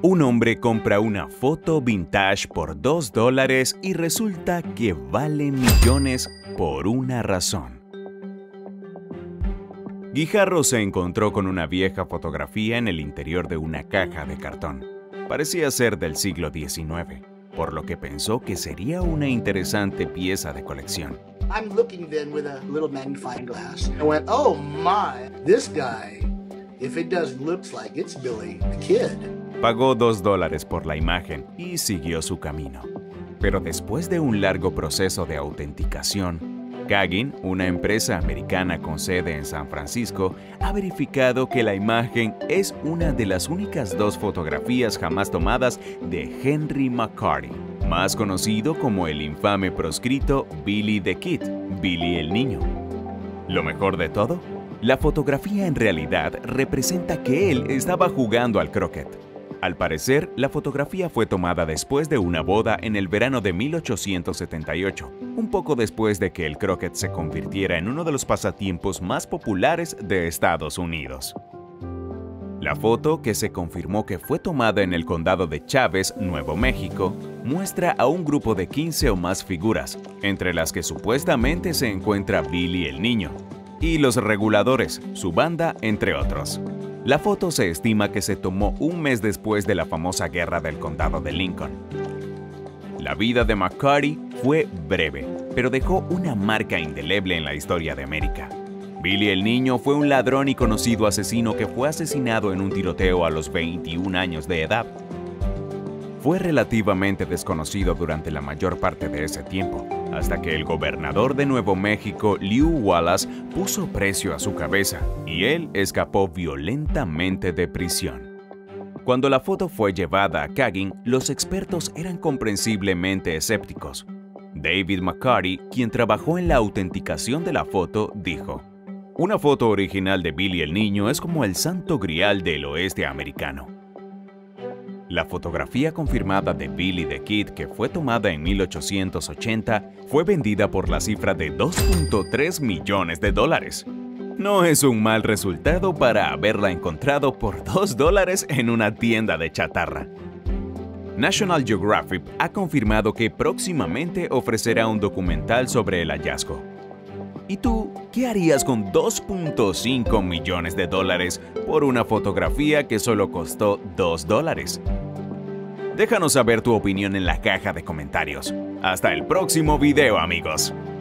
Un hombre compra una foto vintage por $2 y resulta que vale millones por una razón. Guijarro se encontró con una vieja fotografía en el interior de una caja de cartón. Parecía ser del siglo XIX, por lo que pensó que sería una interesante pieza de colección. I'm looking then with a little magnifying glass. I went, oh my, this guy, if it does looks like it's Billy the Kid. Pagó $2 por la imagen y siguió su camino. Pero después de un largo proceso de autenticación, Kaggin, una empresa americana con sede en San Francisco, ha verificado que la imagen es una de las únicas dos fotografías jamás tomadas de Henry McCarty, más conocido como el infame proscrito Billy the Kid, Billy el Niño. Lo mejor de todo, la fotografía en realidad representa que él estaba jugando al croquet. Al parecer, la fotografía fue tomada después de una boda en el verano de 1878, un poco después de que el croquet se convirtiera en uno de los pasatiempos más populares de Estados Unidos. La foto, que se confirmó que fue tomada en el condado de Chávez, Nuevo México, muestra a un grupo de 15 o más figuras, entre las que supuestamente se encuentra Billy el Niño, y los Reguladores, su banda, entre otros. La foto se estima que se tomó un mes después de la famosa guerra del condado de Lincoln. La vida de McCarty fue breve, pero dejó una marca indeleble en la historia de América. Billy el Niño fue un ladrón y conocido asesino que fue asesinado en un tiroteo a los 21 años de edad. Fue relativamente desconocido durante la mayor parte de ese tiempo, hasta que el gobernador de Nuevo México, Lew Wallace, puso precio a su cabeza y él escapó violentamente de prisión. Cuando la foto fue llevada a Kaggin, los expertos eran comprensiblemente escépticos. David McCarty, quien trabajó en la autenticación de la foto, dijo: "Una foto original de Billy el Niño es como el santo grial del oeste americano". La fotografía confirmada de Billy the Kid, que fue tomada en 1880, fue vendida por la cifra de $2.3 millones. No es un mal resultado para haberla encontrado por $2 en una tienda de chatarra. National Geographic ha confirmado que próximamente ofrecerá un documental sobre el hallazgo. ¿Y tú qué harías con $2.5 millones por una fotografía que solo costó $2? Déjanos saber tu opinión en la caja de comentarios. Hasta el próximo video, amigos.